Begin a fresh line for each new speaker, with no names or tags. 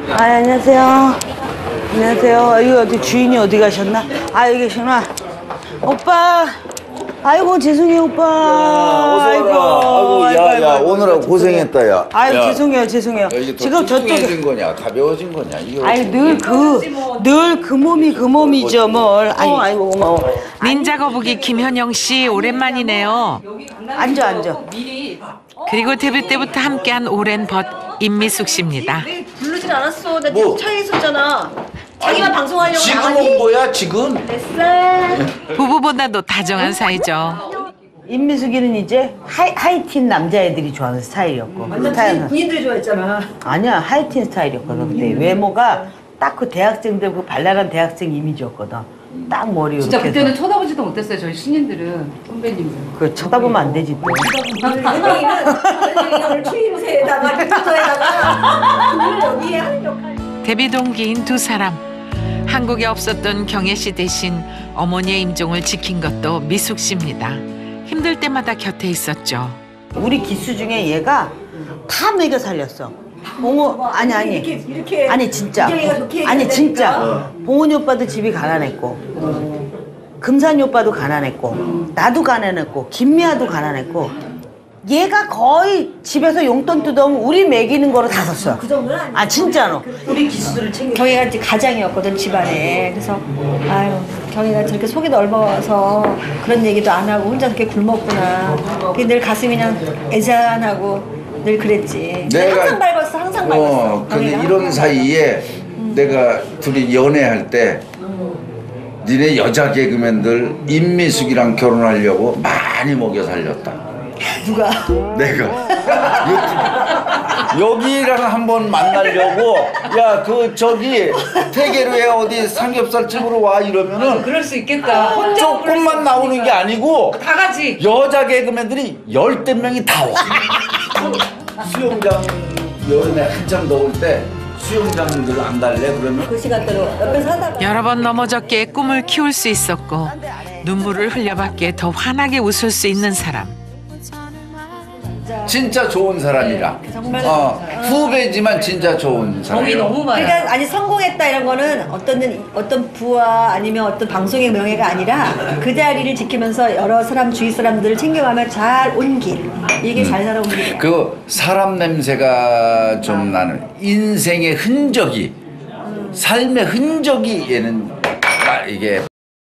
아, 안녕하세요. 안녕하세요. 이거 어디 주인이 어디 가셨나? 아, 여기 계시구나. 오빠. 아이고, 죄송해요, 오빠.
어서 와라. 야, 오늘하고 고생했다, 야.
아유, 죄송해요.
야, 이게
지금 저쪽에.
퉁퉁해진 거냐, 가벼워진 거냐, 이게.
아니, 늘 그 몸이죠, 뭘. 아이고, 고마워.
닌자 거북이 김현영 씨 오랜만이네요.
앉아.
그리고 데뷔 때부터 함께한 오랜 벗 임미숙 씨입니다.
부르진 않았어. 나
뭐?
차에 있었잖아. 자기만 방송하려고
지금
나가니?
온 거야, 지금?
됐어.
부부보다도 다정한 사이죠.
임미숙이는 이제 하이틴 남자애들이 좋아하는 스타일이었고. 스타일은.
군인들이 좋아했잖아.
아니야, 하이틴 스타일이었거든. 그때 외모가 딱 그 대학생들, 그 발랄한 대학생 이미지였거든. 딱 머리
진짜
이렇게
그때는
해서.
쳐다보지도 못했어요. 저희 신인들은 선배님들.
그 쳐다보면 안 되지 또.
현영이는 추임새에다가 리포터에다가 오늘 여기에 하는 역할.
데뷔 동기인 두 사람. 한국에 없었던 경혜 씨 대신 어머니의 임종을 지킨 것도 미숙 씨입니다. 힘들 때마다 곁에 있었죠.
우리 기수 중에 얘가 다 먹여 살렸어. 아니
이렇게
아니 진짜
이경이가 좋게
아니
얘기해야
진짜
되니까.
봉은이 오빠도 집이 가난했고 금산이 오빠도 가난했고 나도 가난했고 김미아도 가난했고 얘가 거의 집에서 용돈 뜯어오면 우리 먹이는 거로 다 썼어.
그 정도는 아니야.
아 진짜로. 우리 기수들을 챙겨.
경희가 이제 가장이었거든 집안에. 그래서 아유 경희가 저렇게 속이 넓어서 그런 얘기도 안 하고 혼자 그렇게 굶었구나. 그게 늘 가슴이 그냥 애잔하고 늘 그랬지. 항상 밝았어. 항상 밝았어.
근데
경희가
이런
항상
사이에 내가 둘이 연애할 때 니네 여자 개그맨들 임미숙이랑 결혼하려고 많이 먹여 살렸다.
누가?
내가 여기랑 한번 만나려고 야 그 저기 태계로에 어디 삼겹살집으로 와 이러면은
그럴 수 있겠다. 혼자
조금만 나오는 게 아니고
다 같이.
여자 개그맨들이 10대 명이 다 와. 수영장 여름에 한참 더울 때 수영장들 안 갈래 그러면
그 시간대로 옆에서 하다가
여러 번 넘어졌기에 꿈을 키울 수 있었고 눈물을 흘려봤기에 더 환하게 웃을 수 있는 사람.
진짜 좋은 사람이라.
정말
후배지만 진짜 좋은 사람.
정이 너무 많아.
그러니까 아니 성공했다 이런 거는 어떤 부와 아니면 어떤 방송의 명예가 아니라 그 자리를 지키면서 여러 사람 주위 사람들을 챙겨가며 잘 온 길. 이게 잘 살아온 길이야.
그 사람 냄새가 좀 나는 인생의 흔적이 삶의 흔적이 얘는 이게